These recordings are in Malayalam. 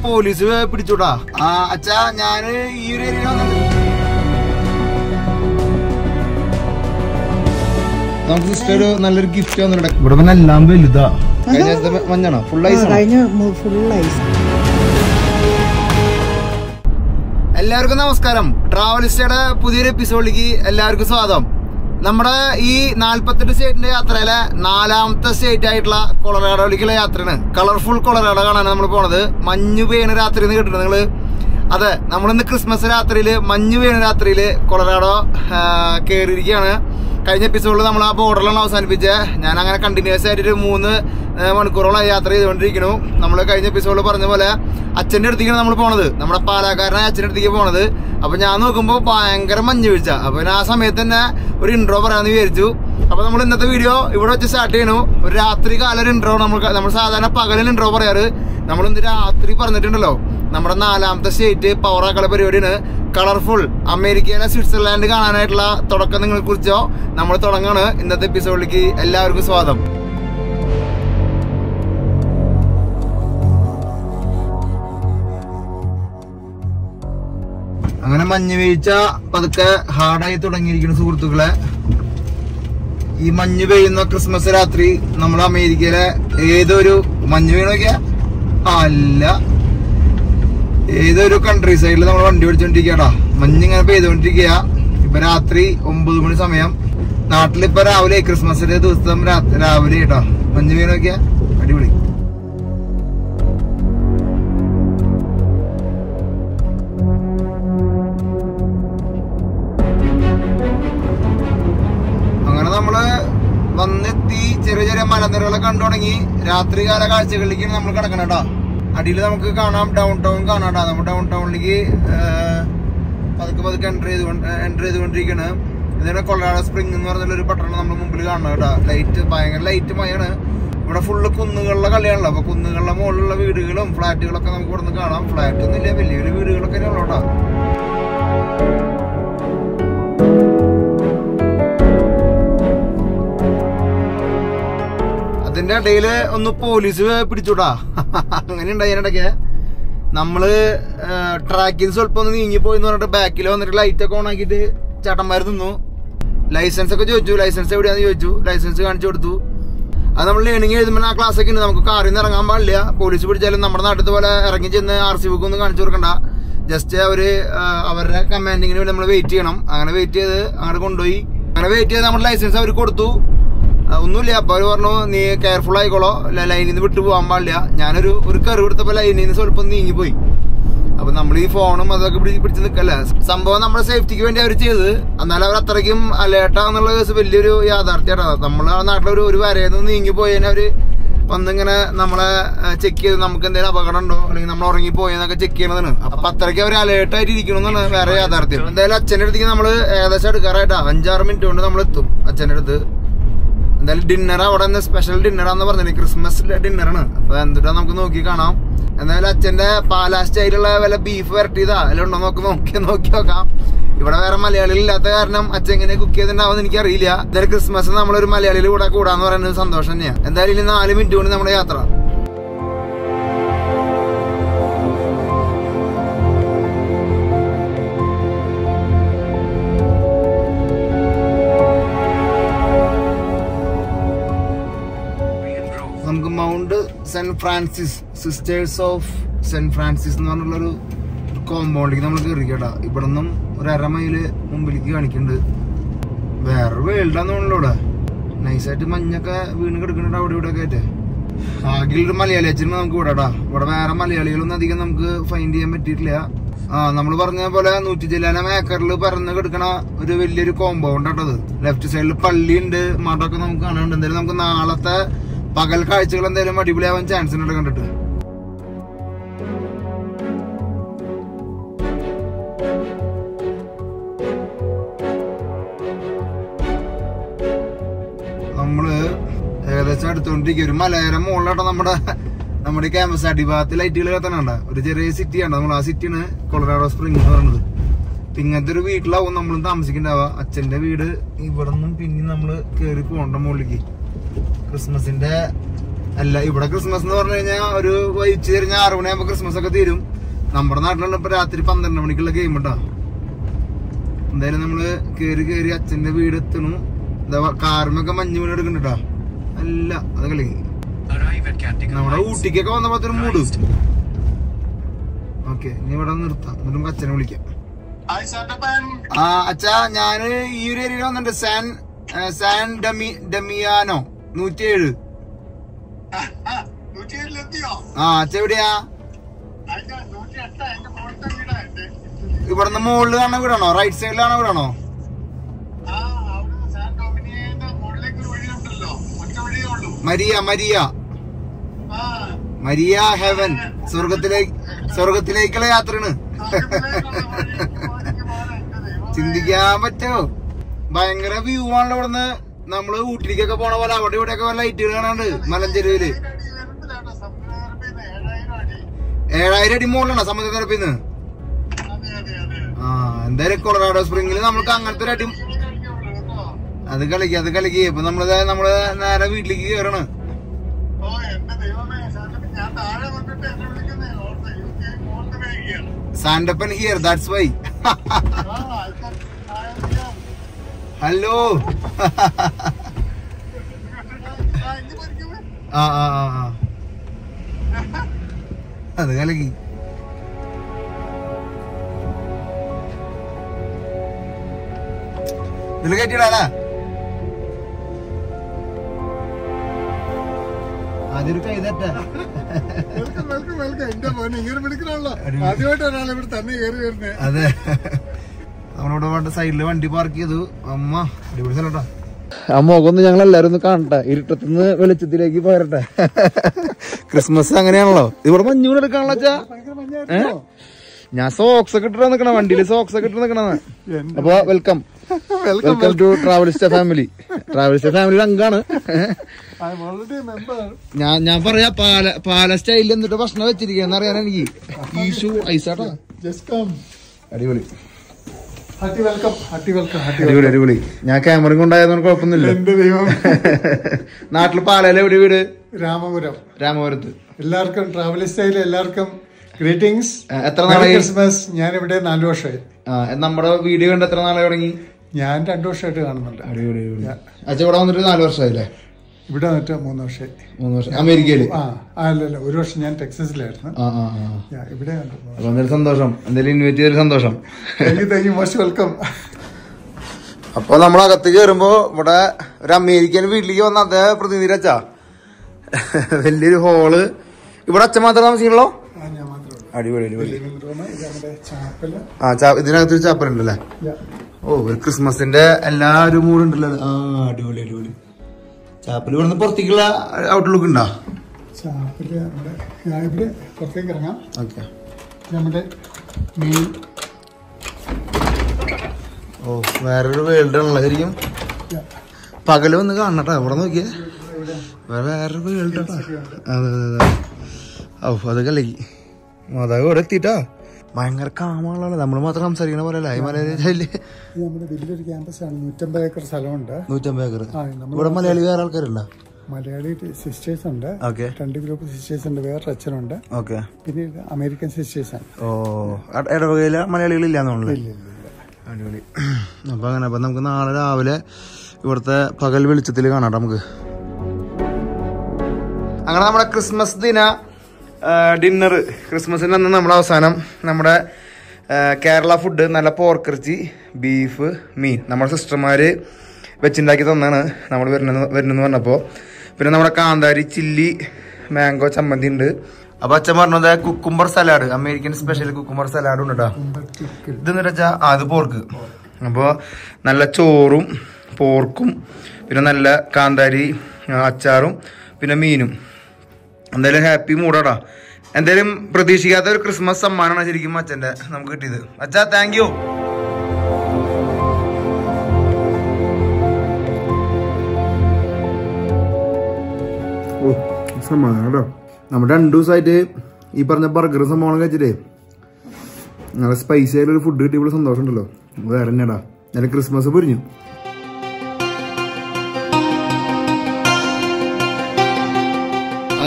പോലീസ് പിടിച്ചൂടാ. അച്ഛാ ഞാന് ഈ ഒരു ഏരിയ നമുക്ക് സിസ്റ്റർ ഒരു നല്ലൊരു ഗിഫ്റ്റ് വന്നിട്ട് ഇവിടെ പിന്നെ എല്ലാം വലുതാ. മഞ്ഞാണോ? Full ice. എല്ലാവർക്കും നമസ്കാരം. ട്രാവലിസ്റ്റയുടെ പുതിയൊരു എപ്പിസോഡിലേക്ക് എല്ലാവർക്കും സ്വാഗതം. നമ്മുടെ ഈ 48 സ്റ്റേറ്റിന്റെ യാത്രയിലെ 4ാമത്തെ സ്റ്റേറ്റ് ആയിട്ടുള്ള കൊളറാഡോയിലേക്കുള്ള യാത്രയാണ്. കളർഫുൾ കൊളറാഡോ കാണാൻ നമ്മൾ പോണത്. മഞ്ഞ് പെയ്യുന്ന രാത്രി എന്ന് കേട്ടിട്ടുണ്ട് നിങ്ങള്? അതെ, നമ്മളിന്ന് ക്രിസ്മസ് രാത്രിയില്, മഞ്ഞ് പെയ്യുന്ന രാത്രിയില് കൊളറാഡോ കയറിയിരിക്കുകയാണ്. കഴിഞ്ഞ എപ്പിസോഡിൽ നമ്മൾ ആ ബോർഡറിലാണ് അവസാനിപ്പിച്ചത്. ഞാൻ അങ്ങനെ കണ്ടിന്യൂസ് ആയിട്ട് 3 മണിക്കൂറോളം യാത്ര ചെയ്തുകൊണ്ടിരിക്കുന്നു. നമ്മൾ കഴിഞ്ഞ എപ്പിസോഡിൽ പറഞ്ഞ പോലെ അച്ഛൻ്റെ അടുത്തേക്കാണ് നമ്മൾ പോണത്. നമ്മുടെ പാലക്കാരനായ അച്ഛൻ്റെ അടുത്തേക്ക് പോണത്. അപ്പൊ ഞാൻ നോക്കുമ്പോൾ ഭയങ്കര മഞ്ഞ് വീഴ്ച. അപ്പൊ ആ സമയത്ത് തന്നെ ഒരു ഇൻട്രോ പറയാമെന്ന് വിചാരിച്ചു. അപ്പൊ നമ്മൾ ഇന്നത്തെ വീഡിയോ ഇവിടെ വെച്ച് സ്റ്റാർട്ട് ചെയ്യണു. ഒരു രാത്രി കാല ഒരു ഇൻട്രോ. നമ്മൾ സാധാരണ പകലിൽ ഇൻട്രോ പറയാറ്. നമ്മൾ ഇന്ന് രാത്രി പറഞ്ഞിട്ടുണ്ടല്ലോ, നമ്മുടെ 4ാമത്തെ സ്റ്റേറ്റ് പവറാക്കള പരിപാടിയാണ്. കളർഫുൾ അമേരിക്കയിലെ സ്വിറ്റ്സർലാൻഡ് കാണാനായിട്ടുള്ള തുടക്കം നിങ്ങളെ കുറിച്ചോ നമ്മൾ തുടങ്ങാണ്. ഇന്നത്തെ എപ്പിസോഡിലേക്ക് എല്ലാവർക്കും സ്വാഗതം. അങ്ങനെ മഞ്ഞ് വീഴ്ച പതുക്കെ ഹാർഡായി തുടങ്ങിയിരിക്കുന്നു സുഹൃത്തുക്കളെ. ഈ മഞ്ഞ് പെയ്യുന്ന ക്രിസ്മസ് രാത്രി നമ്മൾ അമേരിക്കയിലെ ഏതൊരു മഞ്ഞ് വീണൊക്കെ അല്ല, ഏതൊരു കൺട്രി സൈഡിൽ നമ്മൾ വണ്ടി ഓടിച്ചോണ്ടിരിക്കടാ. മഞ്ഞിങ്ങനെ പെയ്തുകൊണ്ടിരിക്കുക. ഇപ്പൊ രാത്രി 9 മണി സമയം. നാട്ടിലിപ്പൊ രാവിലെ ക്രിസ്മസിന്റെ ദിവസം രാവിലെ കേട്ടോ മഞ്ഞ് വീണൊക്കെ അടിപൊളി. അങ്ങനെ നമ്മള് വന്നെത്തി ചെറിയ ചെറിയ മലനിരകളെ കണ്ടു തുടങ്ങി. രാത്രികാല കാഴ്ചകളിലേക്ക് നമ്മൾ കിടക്കണം കേട്ടോ. അടിയിൽ നമുക്ക് കാണാം ഡൗൺ ടൗൺ കാണാം. നമ്മുടെ ഡൗൺ ടൗണിലേക്ക് പതുക്കെ എൻ്റർ ചെയ്തുകൊണ്ടിരിക്കുകയാണ്. ഇതാണ് കൊളറാഡോ സ്പ്രിംഗ് എന്ന് പറഞ്ഞൊരു പട്ടണം നമ്മൾ മുമ്പിൽ കാണണം കേട്ടോ. ഭയങ്കര ലൈറ്റ് മയാണ്. ഇവിടെ ഫുള്ള് കുന്നുകളിലെ കളിയാണല്ലോ. അപ്പൊ കുന്നുകളുടെ മുകളിലുള്ള വീടുകളും ഫ്ലാറ്റുകളൊക്കെ നമുക്ക് ഇവിടെ നിന്ന് കാണാം. ഫ്ലാറ്റ് ഒന്നും ഇല്ല, വലിയ വലിയ വീടുകളൊക്കെ ഉള്ളൂ കേട്ടോ. അതിന്റെ ഇടയില് ഒന്ന് പോലീസ് പിടിച്ചൂടാ. അങ്ങനെ ഉണ്ടായി. അതിനിടയ്ക്ക് നമ്മള് ട്രാക്കിൽ സ്വല്പം ഒന്ന് നീങ്ങിപ്പോയിന്ന് പറഞ്ഞിട്ട് ബാക്കിൽ വന്നിട്ട് ലൈറ്റ് ഒക്കെ ഓൺ ആക്കിയിട്ട് ചേട്ടന്മാർ നിന്നു. ലൈസൻസ് ഒക്കെ ചോദിച്ചു. ലൈസൻസ് എവിടെയാന്ന് ചോദിച്ചു. ലൈസൻസ് കാണിച്ചു കൊടുത്തു. അത് നമ്മൾ ലേണിംഗ് എഴുതുമ്പോൾ ആ ക്ലാസ് ഒക്കെ ഉണ്ട്. നമുക്ക് കാറിൽ നിന്ന് ഇറങ്ങാൻ പാടില്ല. പോലീസ് പിടിച്ചാലും നമ്മുടെ നാട്ടിൽ പോലെ ഇറങ്ങി ചെന്ന് RC ബുക്ക് ഒന്നും കാണിച്ചു കൊടുക്കണ്ട. ജസ്റ്റ് അവരുടെ കമാൻഡിങ്ങിന് വേണ്ടി നമ്മൾ വെയിറ്റ് ചെയ്യണം. അങ്ങനെ വെയിറ്റ് ചെയ്ത് അങ്ങോട്ട് കൊണ്ടുപോയി. അങ്ങനെ വെയിറ്റ് ചെയ്ത് നമ്മുടെ ലൈസൻസ് അവർ കൊടുത്തു. ഒന്നുമില്ല. അപ്പൊ അവര് പറഞ്ഞു നീ കെയർഫുൾ ആയിക്കോളോ, ലൈനിൽ നിന്ന് വിട്ടു പോകാൻ പാടില്ല. ഞാനൊരു കറി എടുത്തപ്പോ ലൈനിൽ നിന്ന് സ്വല്പം നീങ്ങിപ്പോയി. അപ്പൊ നമ്മൾ ഈ ഫോണും അതൊക്കെ പിടിച്ച് നിൽക്കല്ലേ. സംഭവം നമ്മുടെ സേഫ്റ്റിക്ക് വേണ്ടി അവർ ചെയ്ത്. എന്നാലും അവർ അത്രയ്ക്കും അലേർട്ടാന്നുള്ള കേസ് വലിയൊരു യാഥാർത്ഥ്യമാണ്. നമ്മളെ നാട്ടിലൊരു വരയെന്ന് നീങ്ങിപ്പോയതിനെ അവര് വന്നിങ്ങനെ നമ്മളെ ചെക്ക് ചെയ്ത് നമുക്ക് എന്തെങ്കിലും അപകടം ഉണ്ടോ അല്ലെങ്കിൽ നമ്മൾ ഉറങ്ങിപ്പോയെന്നൊക്കെ ചെക്ക് ചെയ്യണതാണ്. അപ്പൊ അത്രയ്ക്ക് അവർ അലേർട്ടായിട്ട് ഇരിക്കണമെന്നാണ് വേറെ യാഥാർത്ഥ്യം. എന്തായാലും അച്ഛൻ്റെ അടുത്തേക്ക് നമ്മള് ഏകദേശം എടുക്കാറായിട്ടാ 5-6 മിനിറ്റ് കൊണ്ട് നമ്മൾ എത്തും അച്ഛൻ്റെ അടുത്ത്. എന്തായാലും ഡിന്നർ അവിടെ നിന്ന് സ്പെഷ്യൽ ഡിന്നറാന്ന് പറഞ്ഞില്ലേ, ക്രിസ്മസ് ഡിന്നറാണ്. അപ്പൊ എന്തിട്ടാ നമുക്ക് നോക്കി കാണാം. എന്തായാലും അച്ഛന്റെ പാലാ സ്റ്റൈലുള്ള വല്ല ബീഫ് വരട്ടിയതാ എല്ലാം ഉണ്ടോ നോക്കി നോക്കാം. ഇവിടെ വേറെ മലയാളികൾ ഇല്ലാത്ത കാരണം അച്ഛൻ എങ്ങനെ കുക്ക് ചെയ്തിട്ടുണ്ടാവുമെന്ന് എനിക്കറിയില്ല. എന്തായാലും ക്രിസ്മസ് നമ്മളൊരു മലയാളിയിൽ കൂടെ കൂടാന്ന് പറയുന്നത് സന്തോഷം തന്നെയാണ്. എന്തായാലും ഇനി 4 മിനിറ്റ് കൊണ്ട് നമ്മുടെ യാത്ര. നമുക്ക് Mount Saint Francis, Sisters of Saint Francis എന്ന് പറഞ്ഞുള്ളൊരു കോമ്പൗണ്ടിലേക്ക് നമ്മൾ കയറി കേട്ടാ. ഇവിടെ നിന്നും ഒരു 1/2 മൈല് മുമ്പിലേക്ക് കാണിക്കുന്നുണ്ട്. വേറെ വേൾഡാന്ന് തോന്നുന്നു. ഇവിടെ നൈസായിട്ട് മഞ്ഞൊക്കെ വീണ് കിടക്കുന്നുണ്ട് അവിടെ ഇവിടെ ഒക്കെ ആയിട്ട്. ആകെയൊരു മലയാളി അച്ഛന് നമുക്ക് വിടാടാ. ഇവിടെ വേറെ മലയാളികളൊന്നും അധികം നമുക്ക് ഫൈൻഡ് ചെയ്യാൻ പറ്റിയിട്ടില്ല. നമ്മൾ പറഞ്ഞ പോലെ 100 ചില്ലാനം ഏക്കറിൽ പറന്ന് കിടക്കണ ഒരു വലിയൊരു കോമ്പൗണ്ട് ആട്ടത്. ലെഫ്റ്റ് സൈഡിൽ പള്ളിയുണ്ട്, മഠമൊക്കെ നമുക്ക് കാണാനുണ്ട്. എന്തായാലും നമുക്ക് നാളത്തെ പകൽ കാഴ്ചകൾ എന്തായാലും അടിപൊളിയാവാൻ ചാൻസ് ഉണ്ട് കണ്ടിട്ട്. നമ്മള് ഏകദേശം അടുത്തോണ്ടിരിക്കും. ഒരു മലയോര മുകളിലാട്ടോ നമ്മുടെ ക്യാമ്പസ് അടിഭാഗത്ത് ലൈറ്റുകൾ കത്തണണ്ട ഒരു ചെറിയ സിറ്റിയാണ്. നമ്മൾ ആ സിറ്റിയാണ് കൊളറാഡോ സ്പ്രിംഗ് എന്ന് പറയുന്നത്. ഇങ്ങനത്തെ ഒരു വീട്ടിലാവും നമ്മളും താമസിക്കണ്ടാവുക. അച്ഛന്റെ വീട് ഇവിടെ നിന്നും പിന്നെ നമ്മള് കേറി പോണ്ട മുകളിലേക്ക്. ക്രിസ്മസിന്റെ അല്ല ഇവിടെ ക്രിസ്മസ് എന്ന് പറഞ്ഞു കഴിഞ്ഞാൽ ഒരു ഉച്ച തിരിഞ്ഞ 6 മണിയാകുമ്പോ ക്രിസ്മസ് ഒക്കെ തീരും. നമ്മുടെ നാട്ടിലുള്ള ഇപ്പൊ രാത്രി 12 മണിക്കുള്ള ഗെയിം ഉണ്ടാ. എന്തായാലും നമ്മള് കേറി അച്ഛന്റെ വീട് എത്തണു. കാറിനൊക്കെ മഞ്ഞ് വീട് എടുക്കണ്ടാ. അല്ല അത് കളി നമ്മുടെ ഊട്ടിക്കൊക്കെ വന്നപ്പോ ഒരു മൂട്. ഓക്കെ ഇനി ഇവിടെ നിർത്താം. എന്നിട്ട് നമുക്ക് അച്ഛനെ വിളിക്കാം. ആ അച്ഛാ ഞാന് ഈ ഒരു ഏരിയയിൽ വന്നിട്ടുണ്ട്. San Damiano 107. ആ അച്ഛ എവിടെയാ? ഇവിടുന്ന് മുകളിൽ കാണുന്ന വീടാണോ? റൈറ്റ് സൈഡിലാണോ വീടാണോ? മരിയ ഹെവൻ സ്വർഗത്തിലേക്കുള്ള യാത്രയാണ്. ചിന്തിക്കാൻ പറ്റോ? ഭയങ്കര വ്യൂ ആണല്ലോ ഇവിടുന്ന്. നമ്മള് ഊട്ടിലേക്കൊക്കെ പോണ പോലെ അവിടെ ഇവിടെയൊക്കെ ലൈറ്റുകൾ കാണാണ്ട് മലഞ്ചെരുവില്. 7000 അടി മുകളിലാണോ സമുദ്രനിരപ്പിന്ന്? ആ എന്തായാലും കൊളറാഡോ സ്പ്രിംഗില് നമ്മൾക്ക് അങ്ങനത്തെ ഒരു അടി. അത് കളിക്ക്. ഇപ്പൊ നമ്മള് നേരെ വീട്ടിലേക്ക് കയറണ്. സാൻഡപ്പൻ ഹിയർ, ദാറ്റ്സ് വൈ. ഹലോ. ആ അത് കളിക്ക്. ഇതില് കയറ്റിടാ. അതൊരു കൈതട്ട. അതെ നമ്മളിവിടെ വേണ്ട സൈഡില് വണ്ടി പാർക്ക് ചെയ്തു. അമ്മ അടിപൊളി സ്ഥലട്ടാ. ആ മുഖമൊന്ന് ഞങ്ങൾ എല്ലാരും ഒന്ന് കാണട്ടെ. ഇരുട്ടത്തുനിന്ന് വെളിച്ചത്തിലേക്ക് പോരട്ടെ. ക്രിസ്മസ് അങ്ങനെയാണല്ലോ. ഇവിടെ മഞ്ഞൂടെ എടുക്കാണല്ലോ അച്ഛാ. ഞാൻ സോക്സ് ഒക്കെ ഇട്ടിട്ടാ നിക്കണ. വണ്ടിയില് സോക്സ് ഒക്കെ ഇട്ട് നിക്കണത്. അപ്പൊ welcome to Travelista family. Travelista ഫാമിലിയുടെ അംഗാണ് ഞാൻ. പറയാ പാല സ്റ്റൈലിൽ എന്നിട്ട് ഭക്ഷണം വെച്ചിരിക്കുന്ന അറിയാൻ എനിക്ക്. ഈശു ഐസാട്ടോ. അടിപൊളി. അടിപൊളി. ഞാൻ ക്യാമറ കൊണ്ടായതുകൊണ്ട് കുഴപ്പമൊന്നുമില്ല. നാട്ടില് പാലയിലെ എവിടെ വീട്? രാമപുരത്ത്. എല്ലാവർക്കും ട്രാവലിസ്റ്റയിലെ എല്ലാവർക്കും ഗ്രീറ്റിംഗ്സ്. എത്ര നാളായി ക്രിസ്മസ്? ഞാനിവിടെ 4 വർഷമായി. നമ്മുടെ വീഡിയോ കണ്ട് എത്ര നാളെ തുടങ്ങി? ഞാൻ 2 വർഷമായിട്ട് കാണുന്നുണ്ട്. അടിപൊളി. അച്ഛൻ ഇവിടെ വന്നിട്ട് 4 വർഷമായില്ലേ? ഇവിടെ വന്നിട്ട് 3 വർഷമായി. 3 വർഷം അമേരിക്കയില്? അല്ലല്ല, 1 വർഷം ഞാൻ ടെക്സസിലായിരുന്നു. ഇവിടെ സന്തോഷം. എന്തായാലും ഇൻവൈറ്റ് ചെയ്തൊരു സന്തോഷം. Thank you. Most welcome. അപ്പൊ നമ്മളകത്ത് കയറുമ്പോ ഇവിടെ ഒരു അമേരിക്കൻ വീട്ടിലേക്ക് വന്ന അദ്ദേഹം പ്രതിനിധി അച്ഛാ. വലിയൊരു ഹോള്. ഇവിടെ അച്ഛൻ മാത്രം താമസിക്കണല്ലോ? അടിപൊളി. ഇതിനകത്തൊരു ചാപ്പലുണ്ടല്ലേ? ഓ ഒരു ക്രിസ്മസിന്റെ എല്ലാ ഒരു മൂടുണ്ടല്ലോ. അടിപൊളി. ചാപ്പല് ഇവിടുന്ന് പുറത്തേക്കുള്ള ഔട്ട്ലുക്ക് ഉണ്ടോ? ഇവിടെ പുറത്തേക്ക് ഇറങ്ങാം. ഓക്കെ. നമ്മുടെ മെയിൻ. ഓ വേറൊരു വേൾഡ് ആണല്ലോ ശരിക്കും. പകല് വന്ന് കാണണട്ടാ. ഇവിടെ നോക്കിയേ വേറൊരു വേൾഡ് ആട്ടാ. അതെ. ഓ അത് കളി അതായത് ഇവിടെ എത്തിട്ടാ. ഭയങ്കര കാമാണല്ലോ. നമ്മൾ മാത്രം സംസാരിക്കണ പോലെ അല്ല. നമ്മുടെ വലിയൊരു ക്യാമ്പസാണ്. 150 ഏക്കർ സ്ഥലമുണ്ട്. 150 ഏക്കർ. ഇവിടെ മലയാളി വേറെ ആൾക്കാരുണ്ടോ? മലയാളി സിസ്റ്റേഴ്സ് ഉണ്ട്. 2 ഗ്രൂപ്പ് സിസ്റ്റേഴ്സ് ഉണ്ട്. വേറെ അച്ഛനുണ്ട്. പിന്നെ അമേരിക്കൻ സിസ്റ്റേഴ്സ് ആണ്. ഓ ഇടവകയില മലയാളികളില്ലാന്നുള്ളു. അടിപൊളി. അപ്പൊ അങ്ങനെ അപ്പൊ നമുക്ക് നാളെ രാവിലെ ഇവിടുത്തെ പകൽ വെളിച്ചത്തിൽ കാണാം നമുക്ക്. അങ്ങനെ നമ്മുടെ ക്രിസ്മസ് ദിന ഡിന്നർ, ക്രിസ്മസിന് അന്ന് നമ്മുടെ അവസാനം നമ്മുടെ കേരള ഫുഡ്, നല്ല പോർക്കിറച്ചി, ബീഫ്, മീൻ നമ്മുടെ സിസ്റ്റർമാര് വെച്ചുണ്ടാക്കി തന്നാണ് നമ്മൾ വരുന്നെന്ന് പറഞ്ഞപ്പോൾ. പിന്നെ നമ്മുടെ കാന്താരി ചില്ലി മാംഗോ ചമ്മന്തി ഉണ്ട്. അപ്പൊ അച്ഛൻ പറഞ്ഞത് cucumber salad, American special cucumber സലാഡും ഉണ്ട് കേട്ടോ. ഇതെന്ന് വെച്ചാൽ അത് പോർക്ക്. അപ്പോൾ നല്ല ചോറും പോർക്കും പിന്നെ നല്ല കാന്താരി അച്ചാറും പിന്നെ മീനും. എന്തായാലും ഹാപ്പി മൂടാടാ. എന്തായാലും പ്രതീക്ഷിക്കാത്ത ഒരു ക്രിസ്മസ് സമ്മാനമാണ് ശരിക്കും അച്ഛൻ്റെ നമുക്ക് കിട്ടിയത്. അച്ഛാ താങ്ക് യു. സമ്മാനം കേട്ടോ. നമ്മൾ 2 ദിവസമായിട്ട് ഈ പറഞ്ഞ ബർഗർ സംഭവം കഴിച്ചിട്ടേ നല്ല സ്പൈസി ആയിട്ടൊരു ഫുഡ് കിട്ടിയപ്പോൾ സന്തോഷം ഉണ്ടല്ലോ വേറെ തന്നെടാ. ഞാൻ ക്രിസ്മസ് പൊരിഞ്ഞു.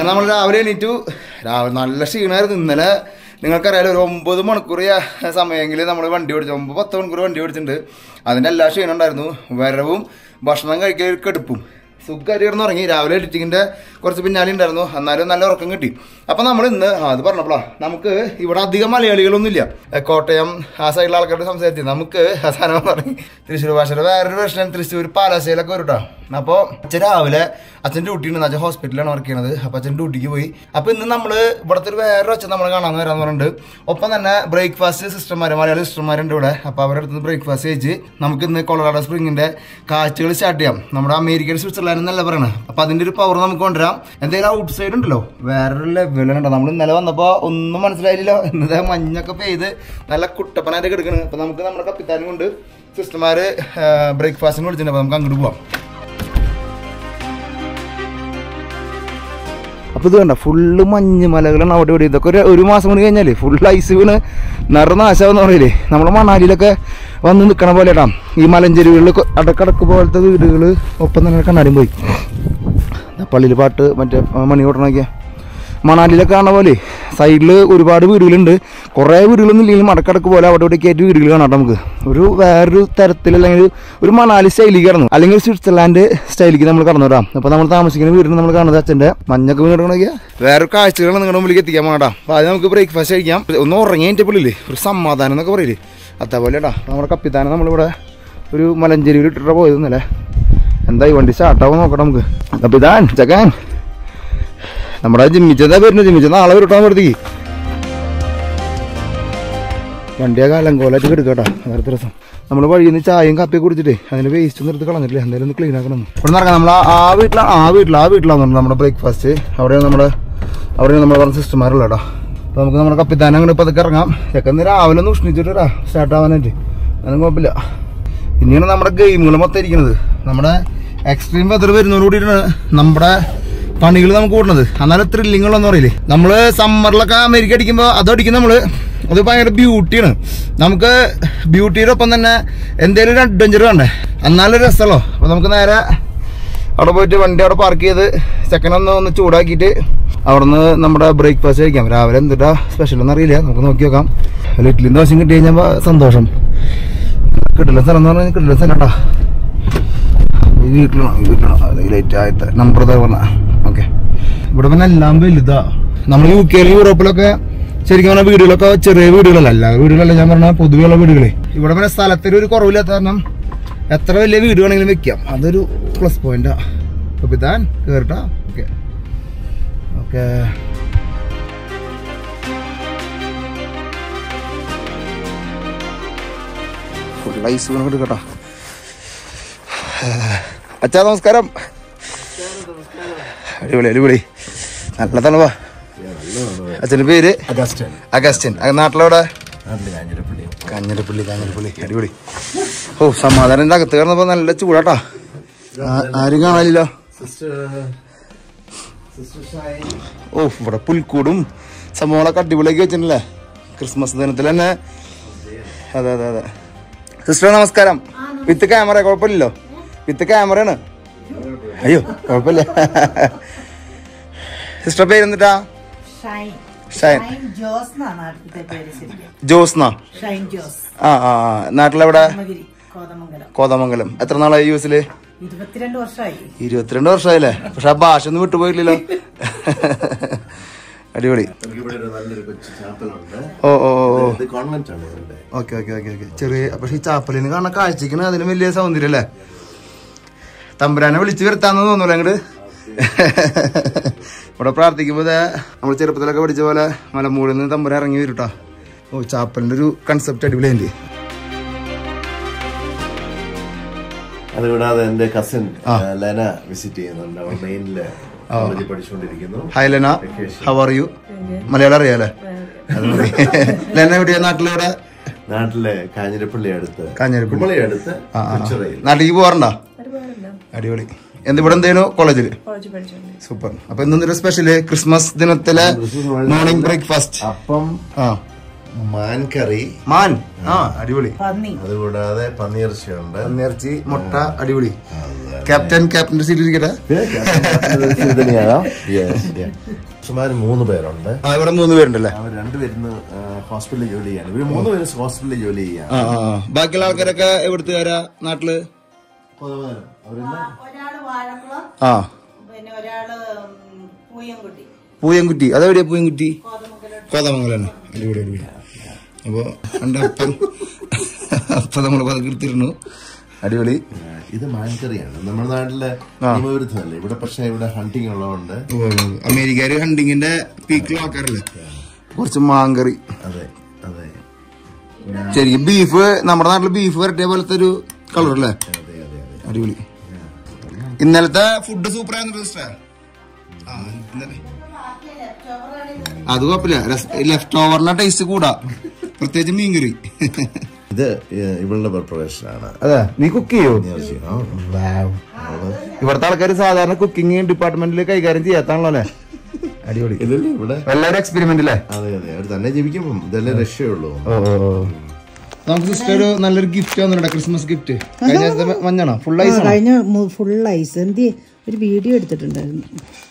അങ്ങനെ നമ്മൾ രാവിലെ എണീറ്റു. രാവിലെ നല്ല ക്ഷീണമായിരുന്നു. ഇന്നലെ നിങ്ങൾക്കറിയാലോ ഒരു 9 മണിക്കൂർ സമയമെങ്കിൽ നമ്മൾ വണ്ടി ഓടിച്ചു, 9-10 മണിക്കൂർ വണ്ടി ഓടിച്ചിട്ടുണ്ട്. അതിൻ്റെ എല്ലാ ക്ഷീണം ഉണ്ടായിരുന്നു. വരവും ഭക്ഷണം കഴിക്കാൻ കടുപ്പും സുഖമായിട്ട് കിടന്ന് ഉറങ്ങി. രാവിലെ എഡിറ്റിങ്ങിൻ്റെ കുറച്ച് പിന്നാലെ ഉണ്ടായിരുന്നു, എന്നാലും നല്ല ഉറക്കം കിട്ടി. അപ്പം നമ്മൾ ഇന്ന് അത് പറഞ്ഞപ്പോഴാ നമുക്ക് ഇവിടെ അധികം മലയാളികളൊന്നുമില്ല. കോട്ടയം ആ സൈഡിലെ ആൾക്കാരോട് സംസാരിച്ചു. നമുക്ക് അവസാനം പറഞ്ഞ് തൃശ്ശൂർ ഭാഷയുടെ വേറൊരു പ്രശ്നം, തൃശ്ശൂർ പാലാശയിലൊക്കെ വരും. അപ്പോൾ അച്ഛൻ രാവിലെ അച്ഛൻ ഡ്യൂട്ടി ഉണ്ട്, അച്ഛൻ ഹോസ്പിറ്റലിലാണ് വർക്ക് ചെയ്യണത്. അപ്പോൾ അച്ഛൻ ഡ്യൂട്ടിക്ക് പോയി. അപ്പോൾ ഇന്ന് നമ്മൾ ഇവിടുത്തെ ഒരു വേറൊരു അച്ഛൻ നമ്മൾ കാണാമെന്ന് വരാമെന്ന് പറഞ്ഞിട്ടുണ്ട്. ഒപ്പം തന്നെ ബ്രേക്ക്ഫാസ്റ്റ് സിസ്റ്റർമാർ, മലയാളി സിസ്റ്റർമാരുണ്ട് ഇവിടെ. അപ്പോൾ അവരുടെ അടുത്ത് ബ്രേക്ക്ഫാസ്റ്റ് കഴിച്ച് നമുക്ക് ഇന്ന് കൊളറാഡോ സ്പ്രിങ്ങിൻ്റെ കാഴ്ചകൾ സ്റ്റാർട്ട് ചെയ്യാം. നമ്മുടെ അമേരിക്കൻ സ്വിറ്റ്സർലാൻഡ് എന്നല്ല പറയണത്. അപ്പോൾ അതിൻ്റെ ഒരു പവർ നമുക്ക് കൊണ്ടുവരാം. എന്തെങ്കിലും ഔട്ട് സൈഡ് ഉണ്ടല്ലോ, വേറൊരു ലെവലുണ്ടോ. നമ്മൾ ഇന്നലെ വന്നപ്പോൾ ഒന്നും മനസ്സിലായില്ലല്ലോ. ഇന്നത്തെ മഞ്ഞൊക്കെ പെയ്ത് നല്ല കുട്ടപ്പനായിട്ട് കിടക്കണ്. അപ്പോൾ നമുക്ക് നമ്മുടെ കപ്പിത്താനും കൊണ്ട് സിസ്റ്റർമാർ ബ്രേക്ക്ഫാസ്റ്റിന് വിളിച്ചിട്ടുണ്ട്. അപ്പോൾ നമുക്ക് അങ്ങോട്ട് പോവാം. അപ്പോൾ ഇത് വേണ്ട, ഫുള്ള് മഞ്ഞ് മലകളാണ് അവിടെ ഇവിടെ. ഇതൊക്കെ ഒരു മാസം കൊണ്ട് കഴിഞ്ഞാൽ ഫുൾ ഐസ് വീണ് നിറനാശാവെന്ന് പറയില്ലേ. നമ്മുടെ മണാലിയിലൊക്കെ വന്ന് നിൽക്കണ പോലെ ഇടാം. ഈ മലഞ്ചെരുവുകളിൽ അടക്കടക്ക് പോലത്തെ വീടുകൾ ഒപ്പം തന്നെ കണ്ണാടിയും പോയി. പള്ളിയിൽ പാട്ട് മറ്റേ മണി കൊട്ടണമൊക്കെ മണാലിയിലൊക്കെ കാണുന്ന പോലെ സൈഡിൽ ഒരുപാട് വീടുകളുണ്ട്. കുറേ വീടുകളൊന്നും ഇല്ലെങ്കിലും അടക്കടക്ക് പോലെ അവിടെ ഇവിടെയൊക്കെ ആയിട്ട് വീടുകൾ കാണാം. നമുക്ക് ഒരു വേറൊരു തരത്തിൽ അല്ലെങ്കിൽ ഒരു മണാലി സ്റ്റൈലിലേക്ക് കടന്നു, അല്ലെങ്കിൽ സ്വിറ്റ്സർലാൻഡ് സ്റ്റൈലിലേക്ക് നമ്മൾ കടന്നു വരാം. അപ്പോൾ നമ്മൾ താമസിക്കുന്ന വീടിന് നമ്മൾ കാണുന്നത് അച്ഛൻ്റെ മഞ്ഞൊക്കെ വീടുകളൊക്കെ വേറെ കാഴ്ചകൾ നിങ്ങളുടെ മുമ്പിലേക്ക് എത്തിക്കാൻ വേണ്ടാ. അപ്പോൾ അത് നമുക്ക് ബ്രേക്ക്ഫാസ്റ്റ് കഴിക്കാം. ഒന്ന് ഉറങ്ങി എൻ്റെ പുള്ളില്ലേ ഒരു സമാധാനം എന്നൊക്കെ പറയില്ലേ, അതേപോലെ ഏട്ടാ നമ്മുടെ കപ്പിത്താനം നമ്മളിവിടെ ഒരു മലഞ്ചെരിയിൽ ഇട്ടിട്ട് പോയതെന്നല്ലേ. എന്തായി വണ്ടി സ്റ്റാർട്ടാവും നോക്കണം നമുക്ക്. കപ്പിത്താൻ ചക്കാൻ നമ്മുടെ ജിമ്മിച്ചതാ വരുന്നത്. ജിമ്മിച്ച നാളെ വരട്ടാൻ പുറത്തേക്ക് വണ്ടിയൊക്കെ അലങ്കോലായിട്ട് കിടക്കട്ടാ. നേരത്തെ രസം നമ്മൾ വഴിയിൽ നിന്ന് ചായയും കാപ്പിയൊക്കെ കുടിച്ചിട്ടേ അതിന് വേസ്റ്റ് ഒന്നും എടുത്ത് കളഞ്ഞിട്ടില്ല. എന്തായാലും ഒന്ന് ക്ലീൻ ആക്കണം. ഇവിടെ നടക്കാം. നമ്മൾ ആ വീട്ടിലാണ് നമ്മുടെ ബ്രേക്ക്ഫാസ്റ്റ്. അവിടെയാണ് നമ്മൾ പറഞ്ഞ സിസ്റ്റർമാരുള്ള കേട്ടോ. അപ്പോൾ നമുക്ക് നമ്മുടെ കപ്പിത്താനം അങ്ങനെ ഇപ്പോൾ അതൊക്കെ ഇറങ്ങാം. ഒക്കെ ഒന്ന് രാവിലെ ഒന്ന് ഉഷ്ണിച്ചിട്ടാ സ്റ്റാർട്ട് ആവാനായിട്ട്. അതൊന്നും കുഴപ്പമില്ല. ഇനിയാണ് നമ്മുടെ ഗെയിമുകൾ മൊത്തം ഇരിക്കുന്നത്. നമ്മുടെ എക്സ്ട്രീം വെതർ വരുന്നതോടുകൂടിയിട്ടാണ് നമ്മുടെ പണികൾ നമുക്ക് കൂടുന്നത്. എന്നാലും ത്രില്ലിങ്ങുള്ളതെന്ന് പറയില്ലേ. നമ്മൾ സമ്മറിലൊക്കെ അമേരിക്ക അടിക്കുമ്പോൾ അതടിക്കും നമ്മള്. അത് ഭയങ്കര ബ്യൂട്ടിയാണ്. നമുക്ക് ബ്യൂട്ടിയുടെ ഒപ്പം തന്നെ എന്തെങ്കിലും ഒരു അഡ്വഞ്ചർ വേണ്ടേ, എന്നാലും രസമല്ലോ. അപ്പോൾ നമുക്ക് നേരെ അവിടെ പോയിട്ട് വണ്ടി അവിടെ പാർക്ക് ചെയ്ത് സെക്കൻഡ് ചൂടാക്കിയിട്ട് അവിടെ നിന്ന് നമ്മുടെ ബ്രേക്ക്ഫാസ്റ്റ് കഴിക്കാം. രാവിലെ എന്തിട്ടാ സ്പെഷ്യൽ ഒന്നും അറിയില്ല, നമുക്ക് നോക്കി നോക്കാം. അല്ല ഇഡ്ഡലിയും ദോശയും കിട്ടി കഴിഞ്ഞാൽ സന്തോഷം. കിട്ടില്ല സ്ഥലം എന്ന് പറഞ്ഞാൽ കിട്ടില്ല സ്ഥലം കേട്ടോ. വീട്ടിലാണ് ലേറ്റ് ആയിട്ട് നമ്പർ പറഞ്ഞ ഓക്കെ. ഇവിടെ പിന്നെ എല്ലാം വലുതാ. നമ്മൾ UK യൂറോപ്പിലൊക്കെ ശരിക്കും പറഞ്ഞാൽ വീടുകളൊക്കെ ചെറിയ വീടുകളല്ല, എല്ലാ വീടുകളല്ല ഞാൻ പറഞ്ഞ പൊതുവെയുള്ള വീടുകളെ. ഇവിടെ പിന്നെ സ്ഥലത്തിന് ഒരു കുറവില്ലാത്ത കാരണം എത്ര വലിയ വീട് വേണമെങ്കിലും വെക്കാം. അതൊരു പ്ലസ് പോയിന്റാ. കപ്പിത്താൻ കേറട്ടാ. Okay okay. ഫുൾ ഐസ് വീണ് എടുക്കട്ടാ. അച്ഛാ നമസ്കാരം. അടിപൊളി അടിപൊളി നല്ല തണുപ്പാ. അച്ഛൻ്റെ പേര് അഗസ്റ്റിൻ. നാട്ടിലെവിടെ? കാഞ്ഞിരപ്പള്ളി. അടിപൊളി. ഓ സമാധാനം. അകത്ത് കയറുന്നപ്പോ നല്ല ചൂടാട്ടാ. ആരും കാണാനില്ലോ. ഓ ഇവിടെ പുൽക്കൂടും സംഭവങ്ങളൊക്കെ അടിപൊളിയാക്കി വെച്ചിട്ടുണ്ടല്ലേ ക്രിസ്മസ് ദിനത്തിൽ തന്നെ. അതെ. സിസ്റ്റർ നമസ്കാരം. വിത്ത് ക്യാമറ കുഴപ്പമില്ലല്ലോ. വിത്ത് ക്യാമറയാണ്. അയ്യോ കുഴപ്പമില്ല. സിസ്റ്റർ പേര് എന്നിട്ടാ? ജോസ്ന. ആ നാട്ടിലെവിടെ? കോതമംഗലം. എത്ര നാളായി യുഎസില്? 22 വർഷമായില്ലേ. പക്ഷെ ആ ഭാഷ ഒന്നും വിട്ടുപോയില്ലല്ലോ. അടിപൊളി. ഓ ഓക്കെ. ചെറിയ പക്ഷെ ഈ ചാപ്പലിന് കാണാൻ കാഴ്ചക്ക് അതിന് വലിയ സൗന്ദര്യം അല്ലേ. തമ്പുരാനെ വിളിച്ചു വരുത്താന്ന് തോന്നൂല അങ്ങോട്ട്. ഇവിടെ പ്രാർത്ഥിക്കുമ്പോ നമ്മൾ ചെറുപ്പത്തിലൊക്കെ പഠിച്ച പോലെ മലമൂടിൽ നിന്ന് തമ്പുരാൻ ഇറങ്ങി വരൂട്ടാ. ഓ ചാപ്പലിന്റെ ഒരു കൺസെപ്റ്റ് അടിപൊളിയുണ്ട്. അതുകൂടാതെ എന്റെ കസിൻ ലെന വിസിറ്റ് ചെയ്യുന്നുണ്ട്. അവൾ മെയിനില് പഠിച്ചുകൊണ്ടിരിക്കുന്നു. Hi Lena, how are you? Malayalam അറിയാലേ? ലെന എവിടെയാ? നാട്ടിലെവിടെ? നാട്ടിലെ കാഞ്ഞിരപ്പള്ളി അടുത്ത്. നാട്ടിലേക്ക് പോവാറുണ്ടോ? അടിപൊളി. ഇവിടെ എന്തേനു? കോളേജില്. സൂപ്പർ. അപ്പൊ ഇന്നൊരു സ്പെഷ്യല് ക്രിസ്മസ് ദിനത്തിലെ മോർണിംഗ് ബ്രേക്ക്ഫാസ്റ്റ്. അപ്പം മാൻ കറി. അടിപൊളി. അതുകൂടാതെ പന്നിയിറച്ചിയുണ്ട്. പന്നിയിറച്ചി, മുട്ട. അടിപൊളി. ക്യാപ്റ്റന്റെ സീറ്റ് ഇരിക്കട്ടെ. സുമാർ 3 പേരുണ്ട്. ഇവിടെ 3 പേരുണ്ടല്ലേ? അവർ 2 പേരുന്ന് ഹോസ്പിറ്റലിൽ ജോലി ചെയ്യാണ്. ഇവര് 3 പേര് ഹോസ്പിറ്റലിൽ ജോലി ചെയ്യാം. ബാക്കിയുള്ള ആൾക്കാരൊക്കെ എവിടുത്തുകാരാ നാട്ടില്? പൂയംകുറ്റി. അതെവിടെയാ പൂയംകുറ്റി? കോതമംഗലാണ്. അടിപൊളി അടിപൊളി. അപ്പൊ രണ്ടപ്പം നമ്മൾ പതിർത്തിരുന്നു. അടിപൊളി. ഇത് മാൻകറിയാണ്. നമ്മുടെ നാട്ടിലെ നിയമവിരുദ്ധമല്ലേ ഇവിടെ, പക്ഷെ ഇവിടെ ഹണ്ടിങ് ഉള്ളതുകൊണ്ട് അമേരിക്കയില് ഹണ്ടിങ്ങിന്റെ പീക്കിൽ ആൾക്കാരല്ലേ. കുറച്ച് മാങ്കറി. അതെ അതെ. ശരിക്കും ബീഫ് നമ്മുടെ നാട്ടില് ബീഫ് വരട്ടിയ പോലത്തെ ഒരു കളർ അല്ലേ? അടിപൊളി. ഇന്നലത്തെ ഫുഡ് സൂപ്പർ ആയിരുന്നു. അത് കുഴപ്പമില്ല. ലെഫ്റ്റ് ഓവറിന്റെ ടേസ്റ്റ് കൂടാ, പ്രത്യേകിച്ച് മീൻകറി. ഇത് ഇവളുടെ പ്രിപ്പറേഷൻ ആണ്. അതെ, നീ കുക്ക് ചെയ്യോ? ഇവിടുത്തെ ആൾക്കാർ സാധാരണ കുക്കിംഗ് ഡിപ്പാർട്ട്മെന്റിൽ കൈകാര്യം ചെയ്യാത്താണല്ലോ അല്ലെ? അടിപൊളി. ഇതല്ലേ ഇവിടെ എല്ലാവരും എക്സ്പെരിമെന്റ് അല്ലേ? അതെ അതെ. അവർ തന്നെ ജീവിക്കുമ്പോ ഇതല്ലേ രക്ഷയുള്ളൂ. നമുക്ക് സിസ്റ്റർ ഒരു നല്ലൊരു ഗിഫ്റ്റ് വന്നിട്ടുണ്ട്, ക്രിസ്മസ് ഗിഫ്റ്റ്. കഴിഞ്ഞ മഞ്ഞാണോ? Full ice? കഴിഞ്ഞ ഫുൾ ഐസ്. എന്ത് ഒരു വീഡിയോ എടുത്തിട്ടുണ്ടായിരുന്നു.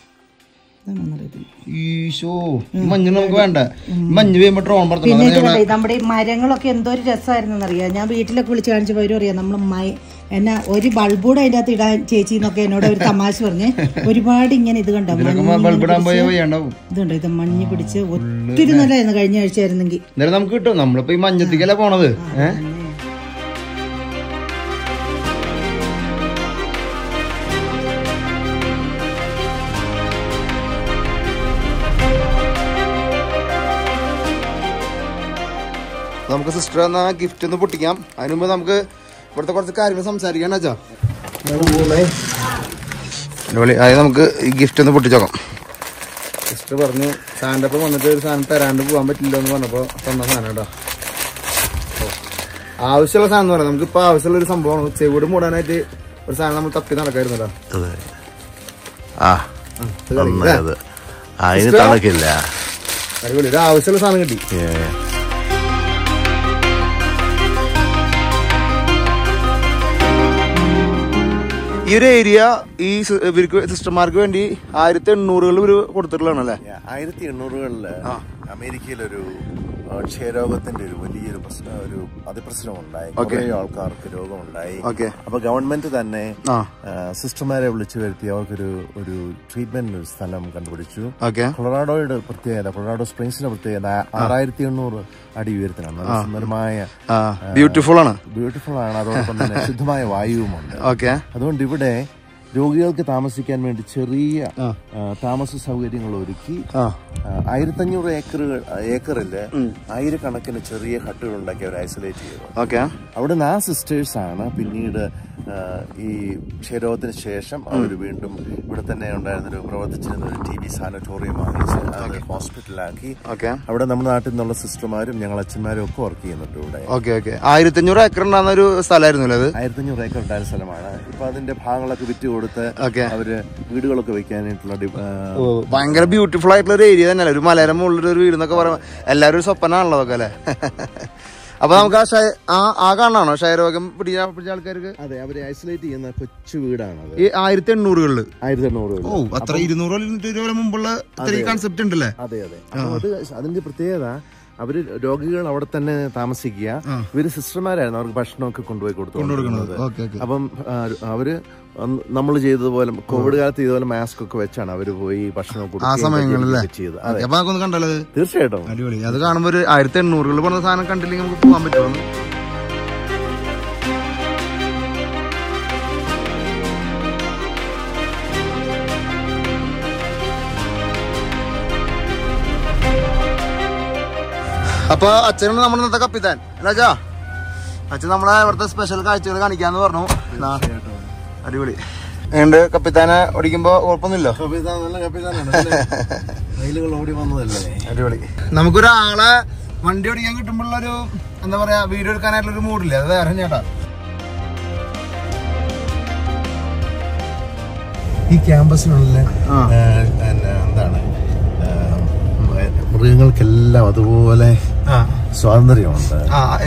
ഈശോ, മഞ്ഞ് നമുക്ക് വേണ്ട. മഞ്ഞ് വീഴുമ്പോ ട്രോൺ പറഞ്ഞു. പിന്നെ നമ്മുടെ ഈ മരങ്ങളൊക്കെ എന്തോ ഒരു രസമായിരുന്നു അറിയാം. ഞാൻ വീട്ടിലൊക്കെ വിളിച്ച് കാണിച്ചപ്പോ അവരും അറിയാം നമ്മൾ എന്നാ ഒരു ബൾബൂടെ അതിന്റെ അകത്ത് ഇടാൻ ചേച്ചി എന്നൊക്കെ എന്നോട് ഒരു തമാശ പറഞ്ഞ് ഒരുപാട് ഇങ്ങനെ ഇത് കണ്ടോ ഇതുണ്ടോ, ഇത് മഞ്ഞ് പിടിച്ച് ഒത്തിരി നല്ലതായിരുന്നു കഴിഞ്ഞ ആഴ്ച ആയിരുന്നെങ്കിൽ. നമുക്ക് കിട്ടും. നമ്മളിപ്പോ ഈ മഞ്ഞത്തേക്കല്ലേ പോണത്. നമുക്ക് സിസ്റ്റർ എന്ന ഗിഫ്റ്റ് ഒന്ന് പൊട്ടിക്കാം. അതിന് മുമ്പ് നമുക്ക് ഇവിടുത്തെ കുറച്ച് കാര്യങ്ങൾ സംസാരിക്കാൻ വെച്ചാ. അതായത് നമുക്ക് ഈ ഗിഫ്റ്റ് ഒന്ന് പൊട്ടിച്ചോക്കാം. സിസ്റ്റർ പറഞ്ഞു സാറിൻ്റെ ഒപ്പം വന്നിട്ട് ഒരു സാധനം തരാണ്ട് പോകാൻ പറ്റില്ല എന്ന് പറഞ്ഞപ്പോൾ തന്ന സാധനം കേട്ടോ. ആവശ്യമുള്ള സാധനം എന്ന് പറയാം. നമുക്കിപ്പോൾ ആവശ്യമുള്ള ഒരു സംഭവമാണ്. ചെവിട് മൂടാനായിട്ട് ഒരു സാധനം നമ്മൾ തപ്പി നടക്കായിരുന്നു കേട്ടോ. അടിപൊളി. ഒരു ആവശ്യമുള്ള സാധനം കിട്ടി. ഈ ഒരു ഏരിയ ഈ ഇവർക്ക് സിസ്റ്റർമാർക്ക് വേണ്ടി 1800 ഇവര് കൊടുത്തിട്ടുള്ളതാണല്ലേ? 1800-കളില് അമേരിക്കയിലൊരു ക്ഷയരോഗത്തിന്റെ ഒരു വലിയൊരു അതിപ്രശ്നം ഉണ്ടായി. കുറെ ആൾക്കാർക്ക് രോഗമുണ്ടായി. അപ്പൊ ഗവൺമെന്റ് തന്നെ സിസ്റ്റർമാരെ വിളിച്ചു വരുത്തി അവർക്കൊരു ട്രീറ്റ്മെന്റ് സ്ഥലം കണ്ടുപിടിച്ചു. കൊളറാഡോയുടെ പ്രത്യേകത, കൊളറാഡോ സ്പ്രിങ്സിന്റെ പ്രത്യേകത 6800 അടി ഉയരത്തിലാണ്. സുന്ദരമായ ബ്യൂട്ടിഫുൾ ആണ്. അതോടൊപ്പം തന്നെ ശുദ്ധമായ വായുവുമുണ്ട്. അതുകൊണ്ട് ഇവിടെ രോഗികൾക്ക് താമസിക്കാൻ വേണ്ടി ചെറിയ താമസ സൗകര്യങ്ങൾ ഒരുക്കി 1500 ഏക്കറില് 1000-കണക്കിന് ചെറിയ ഹട്ടുകൾ ഉണ്ടാക്കി അവർ ഐസൊലേറ്റ് ചെയ്തു. അവിടുന്ന് ആ സിസ്റ്റേഴ്സ് ആണ് പിന്നീട് ഈ ക്ഷയരോഗത്തിന് ശേഷം അവർ വീണ്ടും ഇവിടെ തന്നെ ഉണ്ടായിരുന്നൊരു പ്രവർത്തിച്ചിരുന്ന ഒരു TB സാനറ്റോറിയം വാങ്ങിച്ച് അത് ഹോസ്പിറ്റലാക്കി. അവിടെ നമ്മുടെ നാട്ടിൽ നിന്നുള്ള സിസ്റ്റർമാരും ഞങ്ങൾ അച്ഛന്മാരും ഒക്കെ വർക്ക് ചെയ്യുന്നുണ്ട് ഇവിടെ. 1500 ഏക്കർ ഉണ്ടാകുന്ന ഒരു സ്ഥലമായിരുന്നു. 1500 ഏക്കർ ഉണ്ടായ സ്ഥലമാണ്. ഇപ്പൊ അതിന്റെ ഭാഗങ്ങളൊക്കെ വിറ്റ് കൊടുത്ത് അവര് വീടുകളൊക്കെ വെക്കാനായിട്ടുള്ള ഭയങ്കര ബ്യൂട്ടിഫുൾ ആയിട്ടുള്ള ഒരു ഏരിയ തന്നെയല്ലേ? ഒരു മലയുടെ മുകളിൽ ഒരു വീട് എന്നൊക്കെ പറയുമ്പോൾ എല്ലാവരും ഒരു സ്വപ്നമാണല്ലോ അതൊക്കെ അല്ലേ? അപ്പൊ നമുക്ക് ആ കാണാണോ ക്ഷയരോഗം പിടിച്ച ആൾക്കാർക്ക്? അതെ, അവര് ഐസൊലേറ്റ് ചെയ്യുന്ന കൊച്ചു വീടാണ് ഈ 1800-കളില്. 1800 ഓ, അത്ര 200 മുമ്പുള്ള കൺസെപ്റ്റ് ഉണ്ടല്ലേ? അതെ അതെ. അത് അതിന്റെ പ്രത്യേകത, അവര് രോഗികൾ അവിടെ തന്നെ താമസിക്കുക. ഇവര് സിസ്റ്റർമാരായിരുന്നു അവർക്ക് ഭക്ഷണമൊക്കെ കൊണ്ടുപോയി കൊടുക്കുന്നത്. അപ്പം അവര് നമ്മൾ ചെയ്തതുപോലെ കോവിഡ് കാലത്ത് ഇതുപോലെ മാസ്ക് ഒക്കെ വെച്ചാണ് അവര് പോയി ഭക്ഷണം ചെയ്തത്. തീർച്ചയായിട്ടും അടിപൊളി. അത് കാണുമ്പോൾ ഒരു 1800-കളിൽ പറഞ്ഞ സാധനം കണ്ടില്ലെങ്കിൽ നമുക്ക് പോകാൻ പറ്റുമോ? അപ്പൊ അച്ഛനാണ് നമ്മുടെ ഇന്നത്തെ കപ്പിത്താൻ അല്ലാ. അച്ഛൻ നമ്മളെ ഇവിടുത്തെ സ്പെഷ്യൽ കാഴ്ചകൾ കാണിക്കാന്ന് പറഞ്ഞു. അടിപൊളി. ഉണ്ട് കപ്പിത്താനെ ഓടിക്കുമ്പോ കുഴപ്പമൊന്നുമില്ല. അടിപൊളി. നമുക്കൊരാളെ വണ്ടി ഓടിക്കാൻ കിട്ടുമ്പോഴൊരു എന്താ പറയാ വീഡിയോ എടുക്കാനായിട്ടുള്ളൊരു മൂഡില്ല. അത് വേറെ ചേട്ടാ. ഈ ക്യാമ്പസിനുള്ള എന്താണ് മൃഗങ്ങൾക്കെല്ലാം അതുപോലെ സ്വാതന്ത്ര്യമുണ്ട്.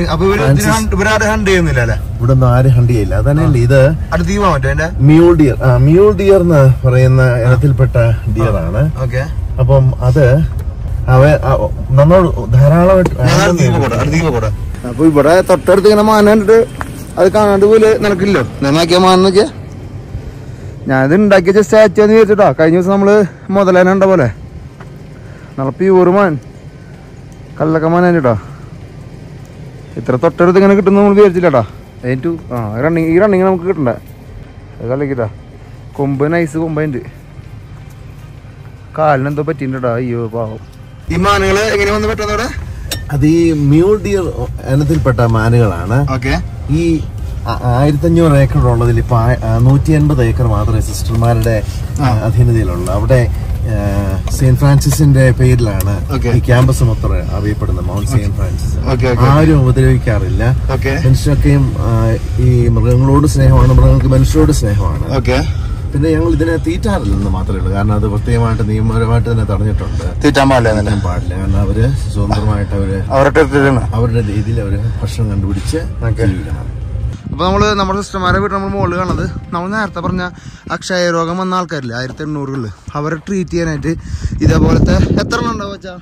ഇവിടെ ഒന്നും ആരും ഹണ്ട് ചെയ്യില്ല. അതന്നെയല്ലേ ഇത് മ്യൂൾ ഡിയർ എന്ന് പറയുന്ന ഇനത്തിൽപ്പെട്ട ഡിയറാണ്. അപ്പം അത് നമ്മൾ ധാരാളമായിട്ട്. അപ്പൊ ഇവിടെ തൊട്ടടുത്ത് ഇങ്ങനെ മാന കണ്ടിട്ട് അത് കാണാണ്ട് പോലെ നിനക്കില്ലോ. നന്നാക്കിയ മാന നോക്കിയാ. ഞാനിത് ഉണ്ടാക്കിയ സ്റ്റാച്ചു എന്ന് വിചാരിച്ചിട്ടാ. കഴിഞ്ഞ ദിവസം നമ്മള് മുതലേന ഉണ്ട പോലെ നല്ല പ്യൂർ മാൻ, കല്ലക്ക മാന കേട്ടോ. ഇത്ര തൊട്ടടുത്ത് ഇങ്ങനെ കിട്ടുന്ന നമ്മൾ വിചാരിച്ചില്ലാട്ടാ. ഏറ്റു ഈ റണ്ണിങ് നമുക്ക് കിട്ടണ്ടേ. അത് കളിക്കട്ടാ. കൊമ്പ് നൈസ് കൊമ്പുണ്ട്. കാലിനെന്തോ പറ്റിണ്ടാ. അയ്യോ പാവം. ഈ മാനുകള് എങ്ങനെ വന്ന് പെട്ടെന്നവിടെ? അത് ഈ മ്യൂൾ ഡിയർ ഇനത്തിൽപ്പെട്ട മാനുകളാണ്. ഈ 1500 ഏക്കർ ഉള്ളതിൽ ഇപ്പൊ 180 ഏക്കർ മാത്രമേ സിസ്റ്റർമാരുടെ അധീനതയിലുള്ളൂ. അവിടെ സെയിന്റ് ഫ്രാൻസിസിന്റെ പേരിലാണ് ഈ ക്യാമ്പസ് മൊത്തം അറിയപ്പെടുന്നത്, മൗണ്ട് സെയിന്റ് ഫ്രാൻസിസ്. ആരും ഉപദ്രവിക്കാറില്ല. മനുഷ്യർക്കെയും ഈ മൃഗങ്ങളോട് സ്നേഹമാണ്, മൃഗങ്ങൾക്ക് മനുഷ്യരോട് സ്നേഹമാണ്. പിന്നെ ഞങ്ങൾ ഇതിനെ തീറ്റാറില്ലെന്ന് മാത്രമേ ഉള്ളൂ. കാരണം അത് പ്രത്യേകമായിട്ട് നിയമപരമായിട്ട് തന്നെ തടഞ്ഞിട്ടുണ്ട്. തീറ്റാൻ പാടില്ല. കാരണം അവര് സ്വതന്ത്രമായിട്ട് അവരുടെ രീതിയിൽ അവര് ഭക്ഷണം കണ്ടുപിടിച്ച് ജീവിക്കണം. അപ്പൊ നമ്മുടെ സിസ്റ്റർമാരെ വീട്ടിൽ നമ്മൾ മുകളിൽ കാണുന്നത് നമ്മൾ നേരത്തെ പറഞ്ഞ അക്ഷയരോഗം വന്ന ആൾക്കാരില്ലേ 1800-കളിൽ അവരെ ട്രീറ്റ് ചെയ്യാനായിട്ട് ഇതേപോലത്തെ എത്ര എണ്ണം ഉണ്ടാവും വെച്ചാ?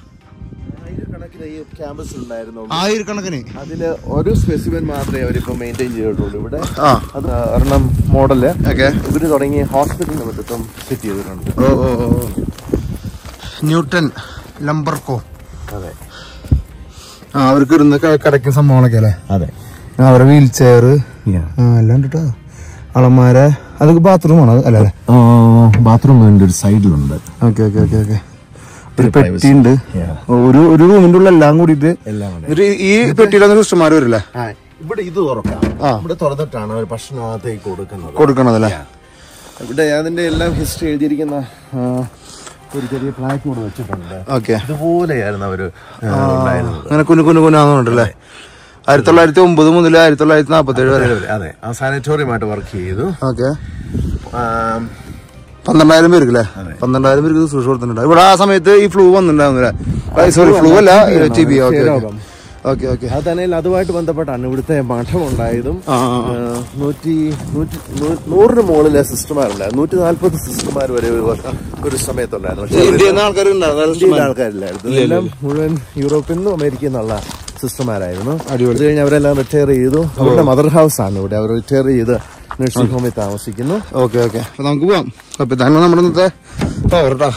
ആയിരക്കണക്കിന്. അതില് ഒരു സ്പെസിമെൻ മാത്രമേ അവരിപ്പോ മെയിൻറ്റെയിൻ ചെയ്തിട്ടുള്ളൂ ഇവിടെ. അത് ഒരെണ്ണം മോഡല് ഇവര് തുടങ്ങിയ ഹോസ്പിറ്റലിന് മൊത്തം സെറ്റ് ചെയ്തിട്ടുണ്ട്. ന്യൂട്ടൺ ലംബർക്കോ. അതെ, അവർക്ക് ഇരുന്ന് കിടക്കുന്ന സംഭവങ്ങളൊക്കെ അല്ലേ? അതെ. അവരെ വീൽ ചെയർ എല്ലാം കേട്ടോ. അളമാരെ അതൊക്കെ ബാത്റൂമാണ് അല്ലേ? ബാത്റൂം ഒരു സൈഡിലുണ്ട്. Okay okay okay okay. ഒരു പെട്ടിയുണ്ട്. ഒരു റൂമിന്റെ ഉള്ള എല്ലാം കൂടിയിട്ട് ഈ പെട്ടിയിലൊന്നും സിസ്റ്റർമാർ വരില്ലേ? ഇവിടെ ഇത് തുറക്കാം. ഇവിടെ തുറന്നിട്ടാണ് അവർ ഭക്ഷണത്തേക്ക് കൊടുക്കണതല്ലേ? ഇവിടെ അതിന്റെ എല്ലാം ഹിസ്റ്ററി എഴുതിയിരിക്കുന്ന ഒരു ചെറിയ പ്ലാക്ക് കൂടെ വെച്ചിട്ടുണ്ട്. ഇതുപോലെയായിരുന്നു അവര് അങ്ങനെ കുനുകുനാന്നുണ്ടല്ലേ? 1909 മുതൽ 1947 വരെ. അതെ, ആ സാനിറ്റോറിയമായിട്ട് വർക്ക് ചെയ്തു. ഓക്കെ. 12,000 പേർക്കല്ലേ? 12,000 പേർക്ക് ശുശ്രൂഷ കൊടുത്തിട്ടുണ്ട്. ഇവിടെ ആ സമയത്ത് ഈ ഫ്ലൂ വന്നിട്ടുണ്ടാവുന്നില്ല. സോറി, ഫ്ലൂ അല്ല, TB. Okay okay okay. അത് തന്നെ അതുമായിട്ട് ബന്ധപ്പെട്ടാണ് ഇവിടുത്തെ മഠം ഉണ്ടായതും. 100 മുകളിലെ സിസ്റ്റർമാരുണ്ടായിരുന്നു. 140 സിസ്റ്റർമാർ വരെ ഒരു സമയത്തുണ്ടായിരുന്നു. ഇന്ത്യയിൽ ആൾക്കാരില്ലായിരുന്നു. എല്ലാം മുഴുവൻ യൂറോപ്പിൽ നിന്നും അമേരിക്കയിൽ നിന്നുള്ള സിസ്റ്റർമാരായിരുന്നു. അത് കഴിഞ്ഞ് അവരെല്ലാം റിട്ടയർ ചെയ്തു. അവരുടെ മദർ ഹൗസ് ആണ് ഇവിടെ. അവർ റിട്ടയർ ചെയ്ത് നഴ്സിംഗ് ഹോമിൽ താമസിക്കുന്നു. Okay okay. അപ്പൊ നമുക്ക് പോവാം. അപ്പൊ ഇതാണ് നമ്മുടെ ഇന്നത്തെ പവർ കേട്ടോ.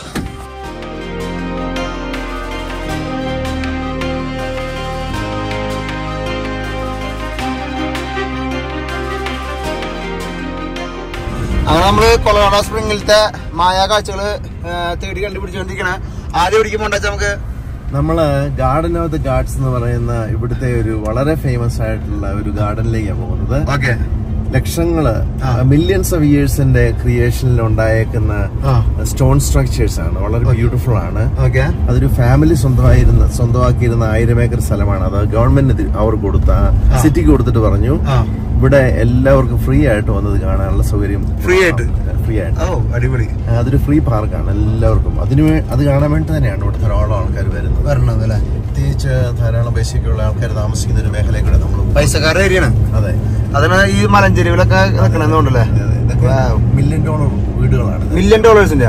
അങ്ങനെ നമ്മള് കൊളറാഡോ സ്പ്രിംഗിലത്തെ മായാ കാഴ്ചകള് തേടി കണ്ടുപിടിച്ചോണ്ടിരിക്കണ. ആദ്യം പിടിക്കുമ്പോ നമുക്ക് നമ്മള് ഗാർഡൻ ഓഫ് ദ ഗാഡ്സ് എന്ന് പറയുന്ന ഇവിടുത്തെ ഒരു വളരെ ഫേമസ് ആയിട്ടുള്ള ഒരു ഗാർഡനിലേക്കാണ് പോകുന്നത്. ലക്ഷങ്ങള് മില്യൺസ് ഓഫ് ഇയേഴ്സിന്റെ ക്രിയേഷനിൽ ഉണ്ടായേക്കുന്ന സ്റ്റോൺ സ്ട്രക്ചേഴ്സ് ആണ്. വളരെ ബ്യൂട്ടിഫുൾ ആണ്. അതൊരു ഫാമിലി സ്വന്തമാക്കിയിരുന്ന 1000 ഏക്കർ സ്ഥലമാണ്. അത് ഗവൺമെന്റിന് അവർ കൊടുത്ത സിറ്റിക്ക് കൊടുത്തിട്ട് പറഞ്ഞു ഇവിടെ എല്ലാവർക്കും ഫ്രീ ആയിട്ട് വന്നത് കാണാനുള്ള സൗകര്യം. ഫ്രീ ആയിട്ട്. അടിപൊളി. അതൊരു ഫ്രീ പാർക്കാണ് എല്ലാവർക്കും. അത് കാണാൻ വേണ്ടി തന്നെയാണ് ഇവിടെ ധാരാളം ആൾക്കാർ വരുന്നത്. പ്രത്യേകിച്ച് ധാരാളം പൈസക്കുള്ള ആൾക്കാർ താമസിക്കുന്ന ഒരു മേഖലയിൽ കൂടെ നമ്മൾ പൈസക്കാരുടെ ഏരിയയാണ്. അതെ, അതിന് ഈ മലഞ്ചെരിവിലൊക്കെ നിൽക്കണമെന്നുണ്ടല്ലേ? $1 മില്യൺ വീടുകളാണ്. $1 മില്യൺ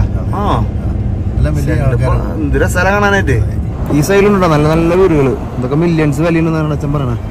എന്തൊരു സ്ഥലം കാണാനായിട്ട്. ഈ സൈഡിലുണ്ടോ നല്ല നല്ല വീടുകള്. ഇതൊക്കെ മില്യൺസ് വിലയുണ്ടെന്നാണ് അച്ഛൻ പറയണത്.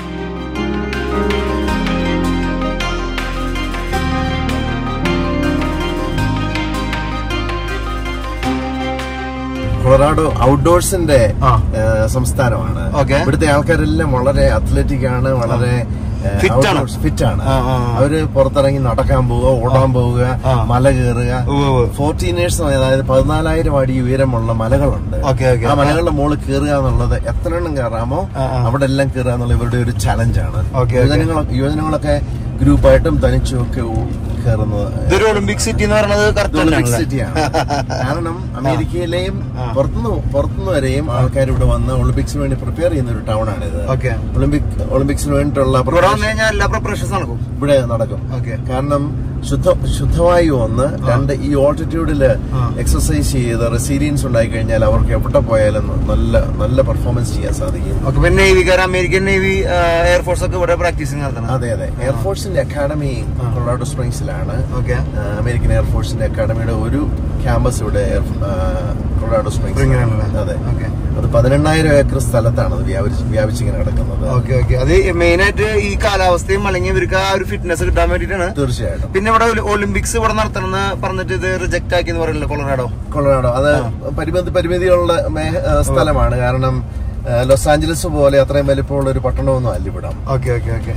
കൊളറാഡോ ഔട്ട്ഡോഴ്സിന്റെ സംസ്ഥാനമാണ്. ഇവിടുത്തെ ആൾക്കാരെല്ലാം വളരെ അത്ലറ്റിക് ആണ്, വളരെ ഫിറ്റ് ആണ്. അവര് പുറത്തിറങ്ങി നടക്കാൻ പോവുക, ഓടാൻ പോവുക, മല കയറുക. 14 അതായത് 14,000 അടി ഉയരമുള്ള മലകളുണ്ട്. ആ മലകളുടെ മുകളിൽ കയറുക എന്നുള്ളത് എത്ര എണ്ണം കയറാമോ അവിടെ എല്ലാം കയറുക എന്നുള്ള ഇവരുടെ ഒരു ചലഞ്ചാണ്. യുവജനങ്ങളൊക്കെ ഗ്രൂപ്പായിട്ടും തനിച്ചും ഒക്കെ കയറുന്നത്. ഒളിമ്പിക് സിറ്റി എന്ന് പറയുന്നത് ഒളിമ്പിക് സിറ്റിയാണ്. കാരണം അമേരിക്കയിലെയും പുറത്തുനിന്ന് വരെയും ആൾക്കാർ ഇവിടെ വന്ന് ഒളിമ്പിക്സിന് വേണ്ടി പ്രിപ്പയർ ചെയ്യുന്ന ഒരു ടൗൺ ആണ് ഇത്. ഒളിമ്പിക്സിന് വേണ്ടിയിട്ടുള്ള എല്ലാ പ്രിപ്പറേഷൻസ് നടക്കും ഇവിടെ നടക്കും. കാരണം ശുദ്ധവായു ഒന്ന്, രണ്ട് ഈ ഓൾട്ടിറ്റ്യൂഡില് എക്സസൈസ് ചെയ്ത് റെസീലിയൻസ് ഉണ്ടായി കഴിഞ്ഞാൽ അവർക്ക് എവിടെ പോയാലും നല്ല പെർഫോമൻസ് ചെയ്യാൻ സാധിക്കും. അമേരിക്കൻ നേവി എയർഫോഴ്സ് ഒക്കെ ഇവിടെ പ്രാക്ടീസിംഗ് നടത്തണം. അതെ എയർഫോഴ്സിന്റെ അക്കാഡമി കൊളറാഡോ സ്പ്രിങ്സിലാണ്. അമേരിക്കൻ എയർഫോഴ്സിന്റെ അക്കാഡമിയുടെ ഒരു ക്യാമ്പസ് ഇവിടെ കൊളറാഡോ സ്പ്രിങ്സ്. അതെ, അത് 18,000 ഏക്കർ സ്ഥലത്താണ് അത് വ്യാപിച്ചിങ്ങനെ കിടക്കുന്നത്. അത് മെയിൻ ആയിട്ട് ഈ കാലാവസ്ഥയും അല്ലെങ്കിൽ ഇവർക്ക് ആ ഒരു ഫിറ്റ്നസ് കിട്ടാൻ വേണ്ടിയിട്ടാണ്. തീർച്ചയായിട്ടും. പിന്നെ ഇവിടെ ഒളിമ്പിക്സ് ഇവിടെ നടത്തണമെന്ന് പറഞ്ഞിട്ട് ഇത് റിജക്ട് ആക്കി എന്ന് പറയില്ല കൊളറാഡോ. അത് പരിമിതിയുള്ള സ്ഥലമാണ്. കാരണം ലോസ് ആഞ്ചലസ് പോലെ അത്രയും വലിപ്പമുള്ള ഒരു പട്ടണമൊന്നും അല്ല ഇവിടെ. ഓക്കെ.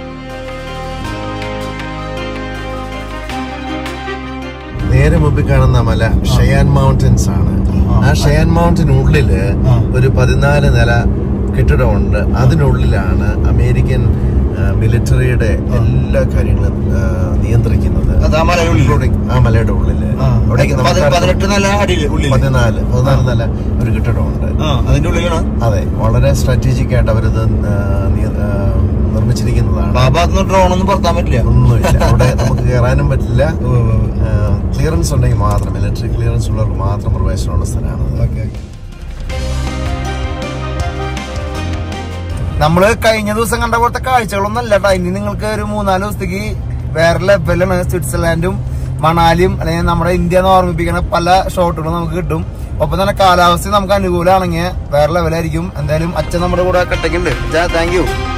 നേരെ മുമ്പിൽ കാണുന്ന മല ഷയാൻ മൗണ്ടൻസ് ആണ്. ആ ഷയാൻ മൗണ്ടനുള്ളില് ഒരു 14 നില കെട്ടിടമുണ്ട്. അതിനുള്ളിലാണ് അമേരിക്കൻ മിലിറ്ററിയുടെ എല്ലാ കാര്യങ്ങളും നിയന്ത്രിക്കുന്നത്. ആ മലയുടെ ഉള്ളില് 14 നില ഒരു കെട്ടിടമുണ്ട്. അതിന്റെ ഉള്ളിലാണ്. അതെ, വളരെ സ്ട്രാറ്റജിക് ആയിട്ട് അവരത് നിർമ്മിച്ചിരിക്കുന്നതാണ്. ഡ്രോണൊന്നും പറത്താൻ പറ്റില്ല, ഒന്നുമില്ല. അവിടെ നമുക്ക് കയറാനും പറ്റില്ല. ക്ലിയറൻസ് ഉണ്ടെങ്കിൽ മാത്രം, മിലിറ്ററി ക്ലിയറൻസ് ഉള്ളവർക്ക് മാത്രം പ്രവേശനമുള്ള സ്ഥലമാണ്. നമ്മള് കഴിഞ്ഞ ദിവസം കണ്ട പോലത്തെ കാഴ്ചകളൊന്നും അല്ല കേട്ടോ. ഇനി നിങ്ങൾക്ക് ഒരു 3-4 ദിവസത്തേക്ക് വേറെ ലെവലാണ്. സ്വിറ്റ്സർലാൻഡും മണാലിയും അല്ലെങ്കിൽ നമ്മുടെ ഇന്ത്യ എന്ന് ഓർമ്മിപ്പിക്കുന്ന പല ഷോട്ടുകളും നമുക്ക് കിട്ടും. ഒപ്പം തന്നെ കാലാവസ്ഥ നമുക്ക് അനുകൂലമാണെങ്കിൽ വേറെ ലെവലായിരിക്കും. എന്തായാലും അച്ഛൻ നമ്മുടെ കൂടെ കട്ടയ്ക്കുണ്ട്. Thank you.